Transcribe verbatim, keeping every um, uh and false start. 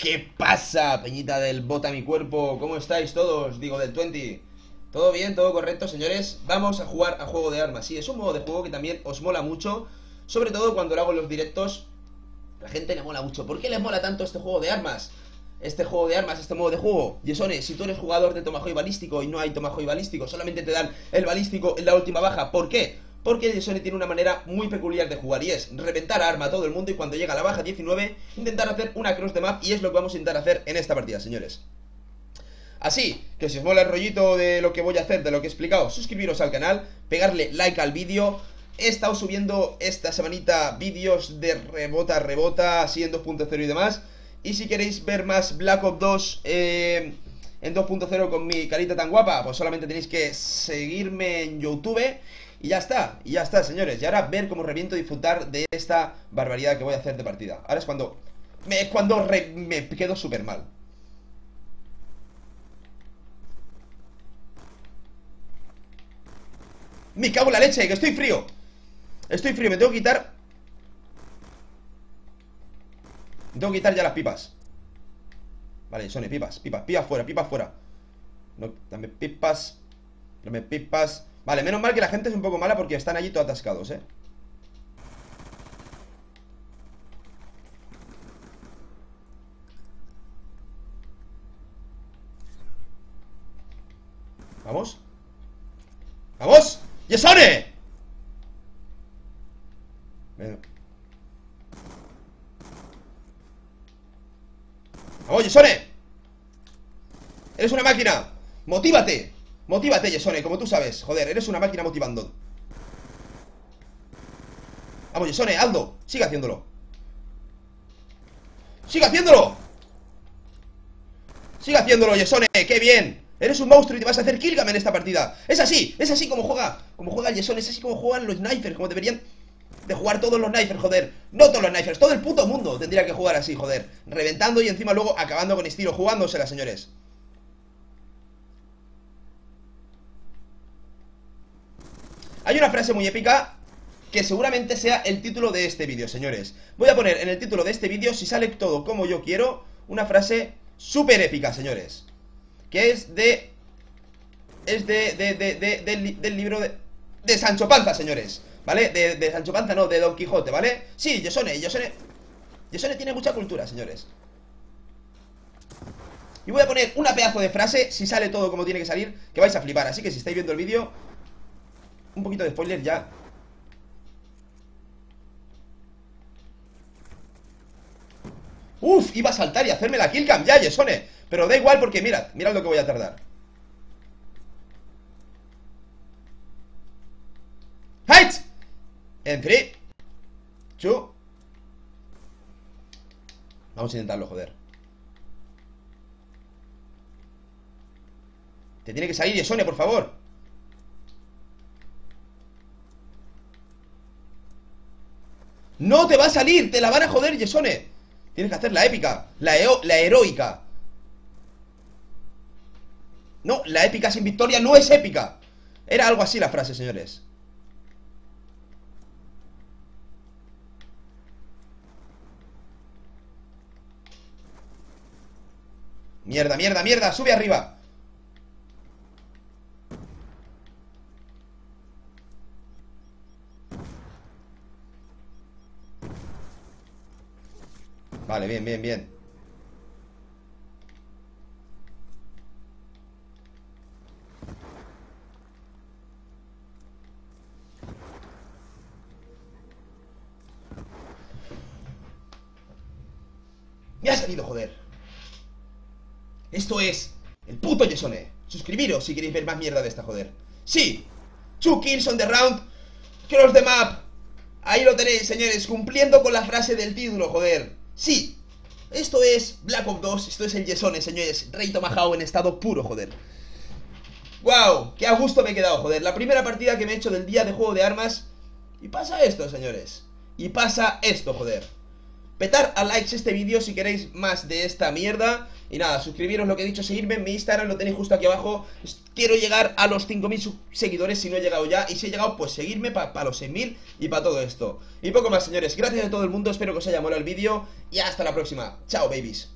¿Qué pasa, peñita del bota mi cuerpo? ¿Cómo estáis todos? Digo, del veinte. ¿Todo bien? ¿Todo correcto, señores? Vamos a jugar a Juego de Armas. Sí, es un modo de juego que también os mola mucho. Sobre todo cuando lo hago en los directos. La gente le mola mucho. ¿Por qué les mola tanto este Juego de Armas? Este Juego de Armas, este modo de juego. Yesone, si tú eres jugador de Tomahawk balístico y no hay Tomahawk balístico, solamente te dan el balístico en la última baja. ¿Por qué? Porque Yesone tiene una manera muy peculiar de jugar y es reventar a arma a todo el mundo y cuando llega a la baja diecinueve intentar hacer una cross de map y es lo que vamos a intentar hacer en esta partida, señores. Así que si os mola el rollito de lo que voy a hacer, de lo que he explicado, suscribiros al canal, pegarle like al vídeo. He estado subiendo esta semanita vídeos de rebota, rebota, así en dos punto cero y demás. Y si queréis ver más Black Ops dos eh, en dos punto cero con mi carita tan guapa, pues solamente tenéis que seguirme en YouTube. Y ya está, y ya está, señores. Y ahora ver cómo reviento y disfrutar de esta barbaridad que voy a hacer de partida. Ahora es cuando me, es cuando re, me quedo súper mal. Me cago en la leche, que estoy frío. Estoy frío, me tengo que quitar Me tengo que quitar ya las pipas. Vale, Sony, pipas, pipas, pipas fuera, pipas fuera. No, dame pipas. Dame pipas. Vale, menos mal que la gente es un poco mala porque están allí todos atascados, eh. Vamos. ¡Vamos! ¡Yesone! Venga. ¡Vamos, Yesone! ¡Eres una máquina! ¡Motívate! Motívate, Yesone, como tú sabes. Joder, eres una máquina motivando. Vamos, Yesone, hazlo. Sigue haciéndolo. ¡Sigue haciéndolo! ¡Sigue haciéndolo, Yesone! ¡Qué bien! Eres un monstruo y te vas a hacer killcam en esta partida. Es así, es así como juega Como juega el Yesone, es así como juegan los knifers. Como deberían de jugar todos los knifers, joder. No todos los knifers, todo el puto mundo tendría que jugar así, joder. Reventando y encima luego acabando con estilo, jugándosela, señores. Hay una frase muy épica que seguramente sea el título de este vídeo, señores. Voy a poner en el título de este vídeo, si sale todo como yo quiero, una frase súper épica, señores. Que es de... Es de... de, de, de del, del libro de... De Sancho Panza, señores. ¿Vale? De, de Sancho Panza, no, de Don Quijote, ¿vale? Sí, Yesone, Yesone... Yesone tiene mucha cultura, señores. Y voy a poner una pedazo de frase, si sale todo como tiene que salir, que vais a flipar. Así que si estáis viendo el vídeo, un poquito de spoiler ya. Uf, iba a saltar y hacerme la killcam ya, Yesone. Pero da igual porque mirad, mirad lo que voy a tardar. ¡Height! En tres, dos. Vamos a intentarlo, joder. Te tiene que salir, Yesone, por favor. No te va a salir, te la van a joder, Yesone. Tienes que hacer la épica, la, eo la heroica. No, la épica sin victoria no es épica. Era algo así la frase, señores. Mierda, mierda, mierda, sube arriba. Vale, bien, bien, bien. Me ha salido, joder. Esto es el puto Yesone. Suscribiros si queréis ver más mierda de esta, joder. Sí, two kills on the round, cross the map. Ahí lo tenéis, señores, cumpliendo con la frase del título, joder. Sí, esto es Black Ops dos, esto es el Yesone, señores. Rey Tomahawk en estado puro, joder. Wow, qué a gusto me he quedado, joder. La primera partida que me he hecho del día de Juego de Armas. Y pasa esto, señores. Y pasa esto, joder. Petar a likes este vídeo si queréis más de esta mierda. Y nada, suscribiros, lo que he dicho, seguirme en mi Instagram, lo tenéis justo aquí abajo. Quiero llegar a los cinco mil seguidores si no he llegado ya. Y si he llegado, pues seguirme para pa los seis mil y para todo esto. Y poco más, señores, gracias a todo el mundo, espero que os haya molado el vídeo. Y hasta la próxima, chao babies.